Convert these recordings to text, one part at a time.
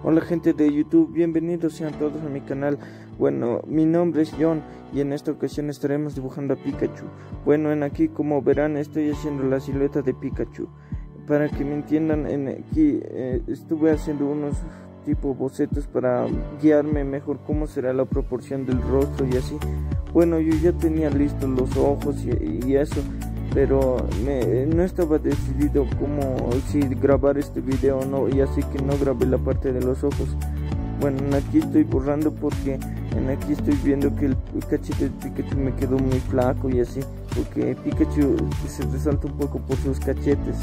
Hola gente de YouTube, bienvenidos sean todos a mi canal. Bueno, mi nombre es John y en esta ocasión estaremos dibujando a Pikachu. Bueno, aquí como verán estoy haciendo la silueta de Pikachu. Para que me entiendan, aquí estuve haciendo unos tipo bocetos para guiarme mejor cómo será la proporción del rostro y así. Bueno, yo ya tenía listos los ojos y eso, pero no estaba decidido cómo, si grabar este video o no, y así que no grabé la parte de los ojos. Bueno, aquí estoy borrando porque aquí estoy viendo que el cachete de Pikachu me quedó muy flaco y así, porque Pikachu se resalta un poco por sus cachetes.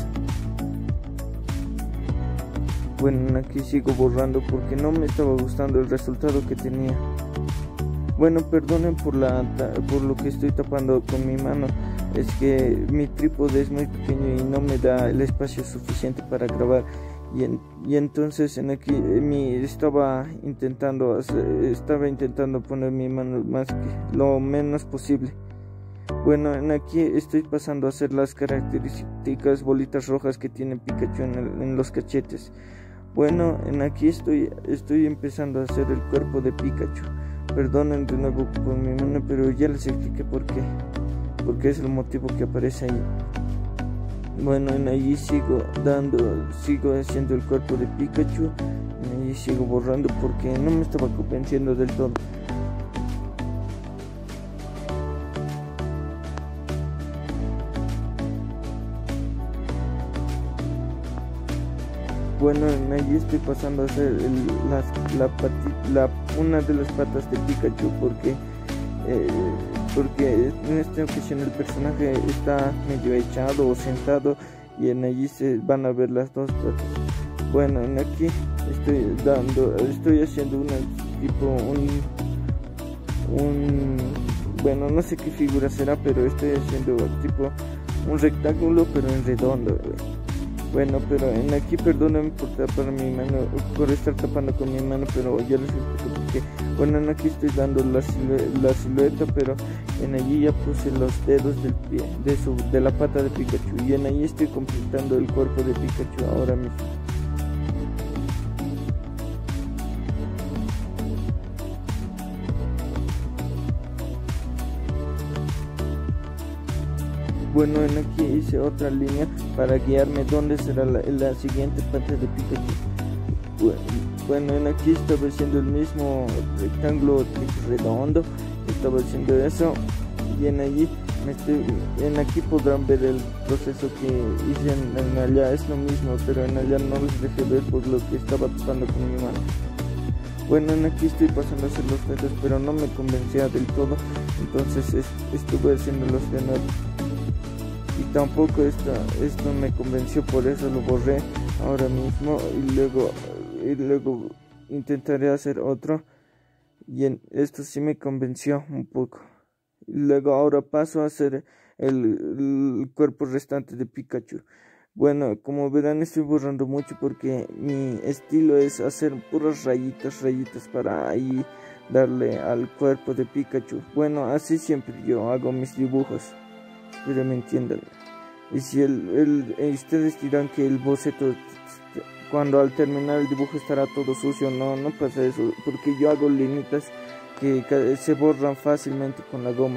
Bueno, aquí sigo borrando porque no me estaba gustando el resultado que tenía. Bueno, perdonen por lo que estoy tapando con mi mano. Es que mi trípode es muy pequeño y no me da el espacio suficiente para grabar. Y entonces aquí estaba intentando poner mi mano lo menos posible. Bueno, aquí estoy pasando a hacer las características bolitas rojas que tiene Pikachu en los cachetes. Bueno, aquí estoy empezando a hacer el cuerpo de Pikachu. Perdonen de nuevo por mi mano, pero ya les expliqué por qué. Porque es el motivo que aparece ahí. Bueno, allí sigo haciendo el cuerpo de Pikachu. Allí sigo borrando porque no me estaba convenciendo del todo. Bueno, allí estoy pasando a hacer una de las patas de Pikachu porque en esta ocasión el personaje está medio echado o sentado y allí se van a ver las dos patas. Bueno, aquí estoy haciendo bueno, no sé qué figura será, pero estoy haciendo tipo un rectángulo pero en redondo. Bueno, pero aquí perdónenme por tapar mi mano, por estar tapando con mi mano, pero ya les explico por qué. Bueno, aquí estoy dando la silueta, pero allí ya puse los dedos del pie, de la pata de Pikachu, y allí estoy completando el cuerpo de Pikachu ahora mismo. Bueno, aquí hice otra línea para guiarme dónde será la siguiente parte de Pikachu. Bueno, aquí estaba haciendo el mismo rectángulo redondo, estaba haciendo eso, y aquí podrán ver el proceso que hice en allá. Es lo mismo, pero en allá no les dejé ver por lo que estaba tocando con mi mano. Bueno, aquí estoy pasando a hacer los dedos, pero no me convencía del todo, entonces estuve haciéndolos de nuevo. Y tampoco esto me convenció, por eso lo borré ahora mismo y luego intentaré hacer otro, y esto sí me convenció un poco. Y luego ahora paso a hacer el cuerpo restante de Pikachu. Bueno, como verán estoy borrando mucho porque mi estilo es hacer puras rayitas para ahí darle al cuerpo de Pikachu. Bueno, así siempre yo hago mis dibujos. Pero me entiendan. Y si ustedes dirán que el boceto, cuando al terminar el dibujo estará todo sucio, no pasa eso, porque yo hago líneas que se borran fácilmente con la goma,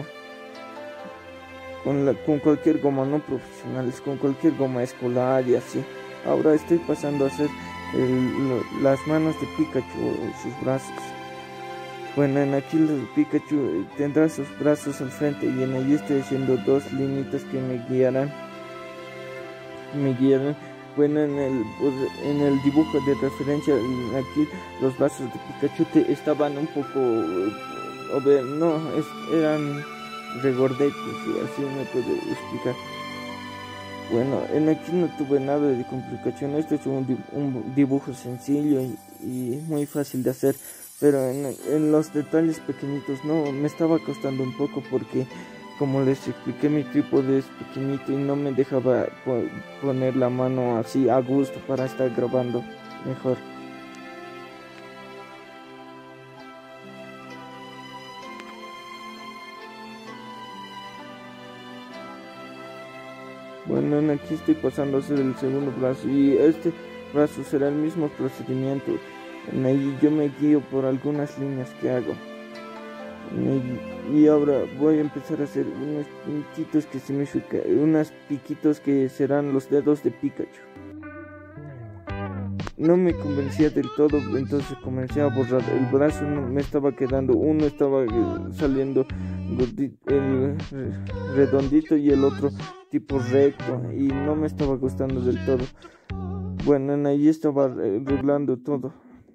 con cualquier goma, no profesionales, con cualquier goma escolar y así. Ahora estoy pasando a hacer las manos de Pikachu, sus brazos. Bueno, aquí el Pikachu tendrá sus brazos al frente, y allí estoy haciendo dos líneas que me guiarán. Bueno, en el dibujo de referencia, aquí los brazos de Pikachu estaban un poco, eran regordetes, y así me puedo explicar. Bueno, aquí no tuve nada de complicación. Este es un dibujo sencillo y muy fácil de hacer. Pero en los detalles pequeñitos no me estaba costando un poco porque, como les expliqué, mi trípode es pequeñito y no me dejaba poner la mano así a gusto para estar grabando mejor. Bueno, aquí estoy pasando a hacer el segundo brazo, y este brazo será el mismo procedimiento. Ahí yo me guío por algunas líneas que hago. Y ahora voy a empezar a hacer unos pinchitos que significa, unos piquitos que serán los dedos de Pikachu. No me convencía del todo, entonces comencé a borrar. El brazo no me estaba quedando, uno estaba saliendo redondito y el otro tipo recto, y no me estaba gustando del todo. Bueno, ahí estaba arreglando todo.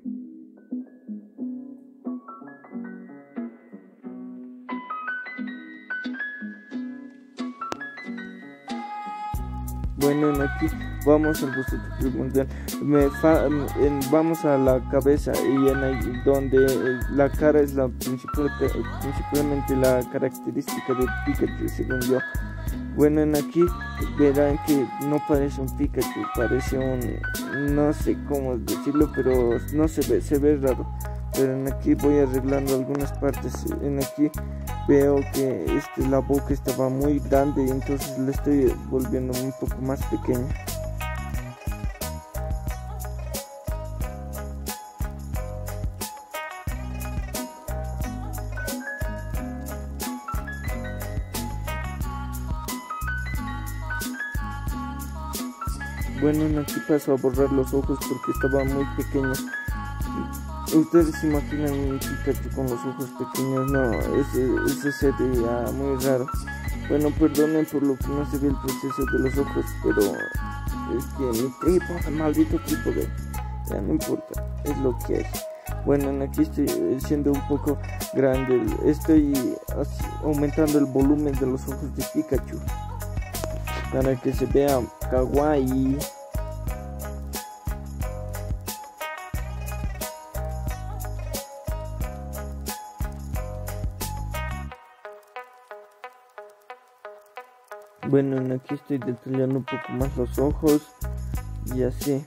Bueno, aquí vamos al boceto primordial. Vamos a la cabeza, y en ahí donde la cara es la principalmente la característica de Pikachu, según yo. Bueno, aquí verán que no parece un Pikachu, parece un, no sé cómo decirlo, pero no se ve raro. Pero aquí voy arreglando algunas partes. Aquí veo que la boca estaba muy grande, y entonces la estoy volviendo un poco más pequeña. Bueno, aquí paso a borrar los ojos porque estaban muy pequeños. Ustedes se imaginan un Pikachu con los ojos pequeños, no, ese sería muy raro. Bueno, perdonen por lo que no se ve el proceso de los ojos, pero es que mi trípode, maldito trípode, ya no importa, es lo que hay. Bueno, aquí estoy siendo un poco grande, estoy aumentando el volumen de los ojos de Pikachu para que se vea kawaii. Bueno, aquí estoy detallando un poco más los ojos y así.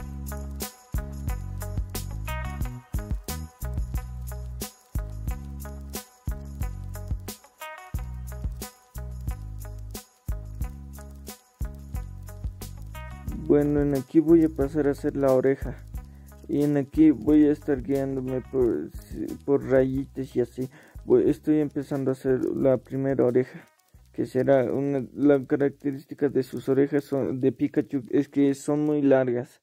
Bueno, aquí voy a pasar a hacer la oreja, y aquí voy a estar guiándome por rayitas y así. Estoy empezando a hacer la primera oreja, que será la característica de sus orejas de Pikachu es que son muy largas.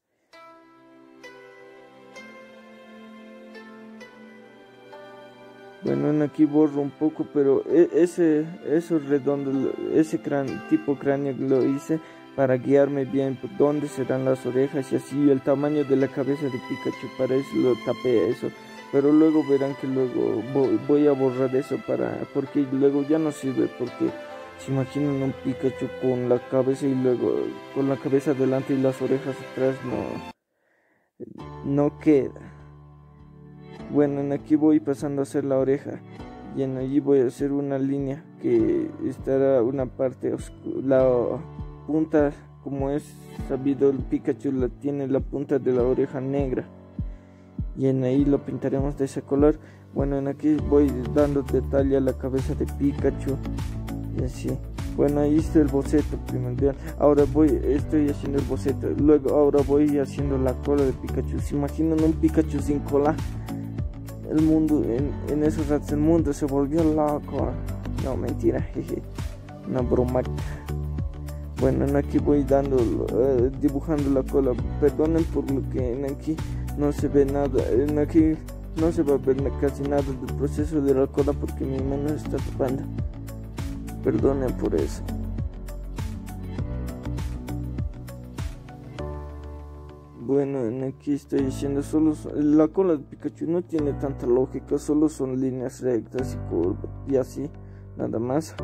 Bueno, aquí borro un poco, pero eso redondo, tipo cráneo lo hice para guiarme bien por dónde serán las orejas y así el tamaño de la cabeza de Pikachu. Para eso lo tapé eso, pero luego verán que luego voy a borrar eso porque luego ya no sirve, porque se imaginan un Pikachu con la cabeza y luego con la cabeza delante y las orejas atrás, no queda. Bueno, aquí voy pasando a hacer la oreja, y allí voy a hacer una línea que estará una parte oscura, la punta, como es sabido, el Pikachu tiene la punta de la oreja negra, y ahí lo pintaremos de ese color. Bueno, aquí voy dando detalle a la cabeza de Pikachu y así. Bueno, ahí está el boceto primordial. Ahora estoy haciendo el boceto. Ahora voy haciendo la cola de Pikachu. ¿Se imaginan un Pikachu sin cola? El mundo, en esos ratos el mundo se volvió loco. No, mentira, jeje. Una broma. Bueno, aquí voy dibujando la cola. Perdonen por lo que aquí no se ve nada. Aquí no se va a ver casi nada del proceso de la cola porque mi mano está tapando. Perdonen por eso. Bueno, aquí estoy haciendo la cola de Pikachu. No tiene tanta lógica, solo son líneas rectas y curvas y así, nada más.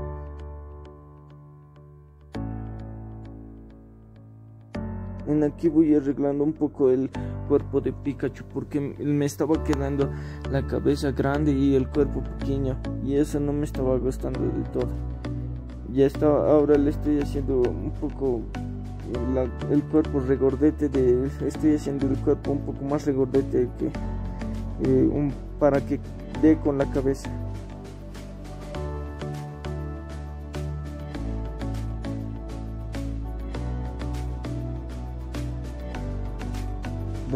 Aquí voy arreglando un poco el cuerpo de Pikachu porque me estaba quedando la cabeza grande y el cuerpo pequeño, y eso no me estaba gustando del todo. Ahora le estoy haciendo un poco el cuerpo regordete estoy haciendo el cuerpo un poco más regordete para que dé con la cabeza.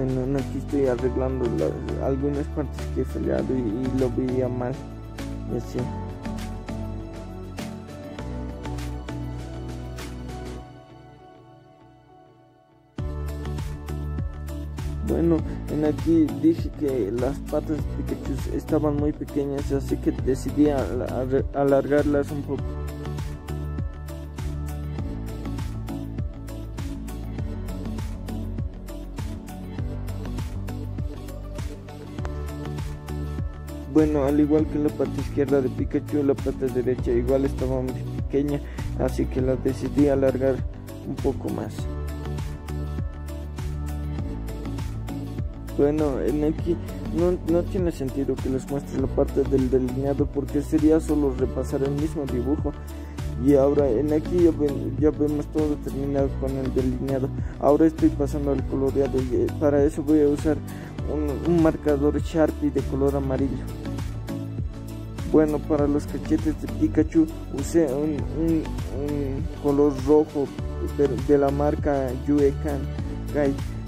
Bueno, aquí estoy arreglando algunas partes que he fallado y lo veía mal y así. Bueno, en aquí dije que las patas de Pikachu estaban muy pequeñas, así que decidí alargarlas un poco. Bueno, al igual que la pata izquierda de Pikachu, la pata derecha igual estaba muy pequeña, así que la decidí alargar un poco más. Bueno, en aquí no tiene sentido que les muestre la parte del delineado porque sería solo repasar el mismo dibujo. Y ahora en aquí ya vemos todo terminado con el delineado. Ahora estoy pasando al coloreado y para eso voy a usar un marcador Sharpie de color amarillo. Bueno, para los cachetes de Pikachu usé un color rojo de la marca Yuekan-Kai.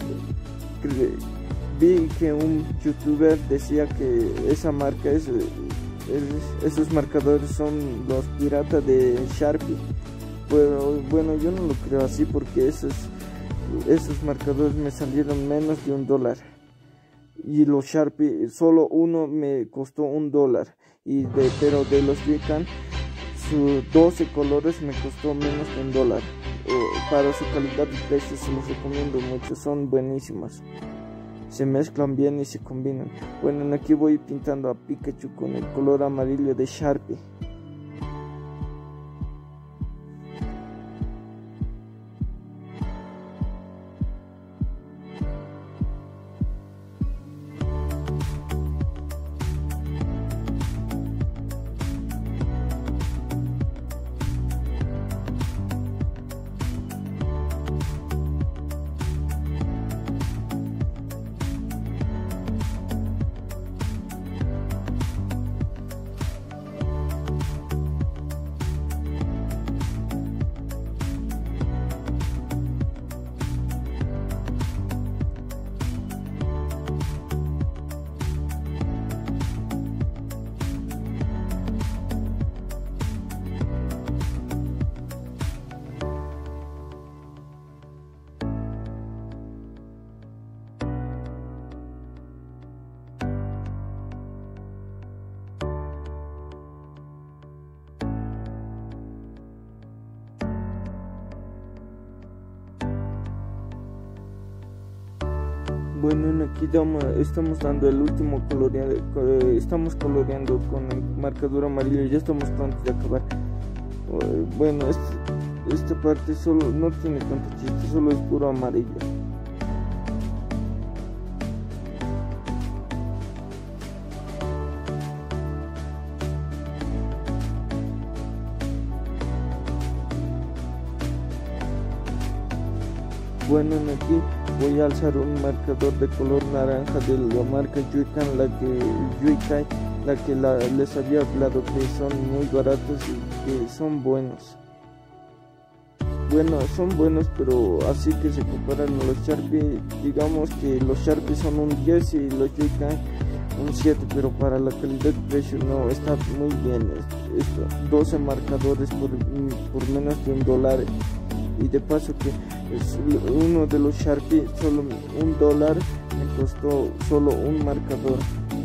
Vi que un youtuber decía que esa marca esos marcadores son los piratas de Sharpie, pero bueno, yo no lo creo así porque esos marcadores me salieron menos de $1 y los Sharpie solo uno me costó $1 pero de los Yuekan sus 12 colores me costó menos de $1. Para su calidad y precio se los recomiendo mucho, son buenísimos. Se mezclan bien y se combinan. Bueno, aquí voy pintando a Pikachu con el color amarillo de Sharpie. Bueno, aquí estamos dando el último coloreado, estamos coloreando con el marcador amarillo, ya estamos prontos de acabar. Bueno, esta parte solo no tiene tanto chiste, solo es puro amarillo. Bueno, aquí voy a alzar un marcador de color naranja de la marca Yuekan, la que les había hablado que son muy baratos y que son buenos. Bueno, son buenos, pero así que se comparan a los Sharpie, digamos que los Sharpie son un 10 y los Yuekan un 7, pero para la calidad de precio no, está muy bien. 12 marcadores por menos de $1. Y de paso que uno de los Sharpie solo $1 me costó solo un marcador.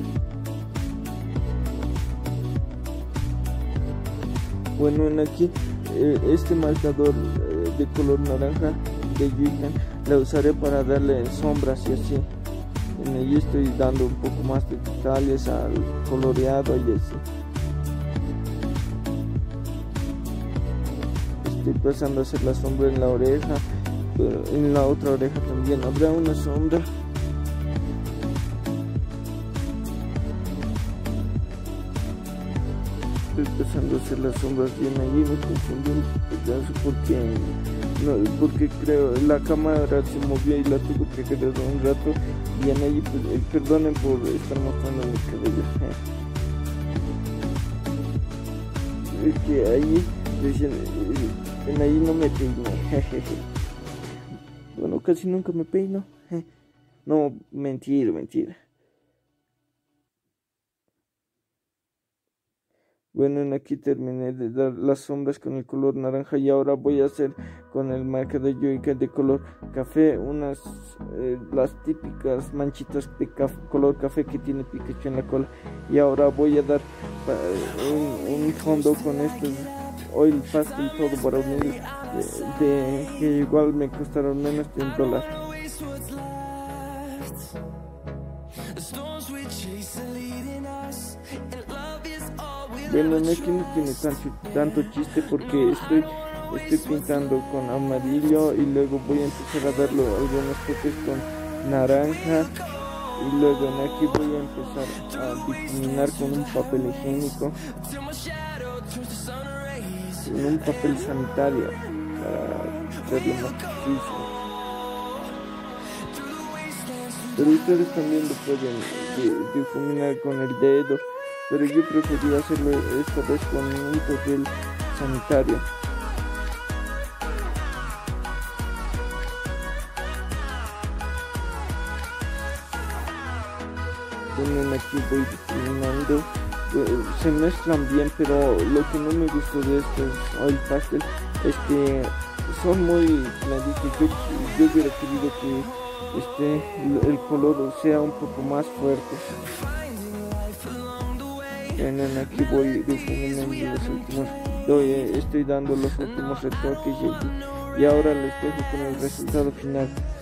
Bueno, en aquí este marcador de color naranja de Yuekan la usaré para darle sombras y así. En ello estoy dando un poco más de detalles al coloreado y así. Estoy pasando a hacer la sombra en la oreja, pero en la otra oreja también habrá una sombra. Estoy empezando a hacer las sombras bien ahí, me confundí un pedazo porque creo la cámara se movió y la tuve que quedar un rato y en ahí perdonen por estar mostrando mi cabello. Es que ahí decían, en ahí no me peino. Bueno, casi nunca me peino. No, mentira. Bueno, aquí terminé de dar las sombras con el color naranja y ahora voy a hacer con el marca de Joica de color café las típicas manchitas de color café que tiene Pikachu en la cola. Y ahora voy a dar un fondo con estos oil pastel todo varonil que igual me costaron menos de $1. Bueno, aquí no tiene tanto chiste porque estoy pintando con amarillo y luego voy a empezar a darle algunos toques con naranja y luego aquí voy a empezar a difuminar con un papel higiénico, con un papel sanitario para hacerlo más difícil. Pero ustedes también lo pueden difuminar con el dedo, pero yo preferí hacerlo esta vez con un papel sanitario. Bueno, aquí voy difuminando, se mezclan bien, pero lo que no me gustó de estos oil pastel es que son muy claritos. Yo hubiera querido que el color sea un poco más fuerte. Bueno, aquí voy difuminando los últimos, estoy dando los últimos retoques y ahora les dejo con el resultado final.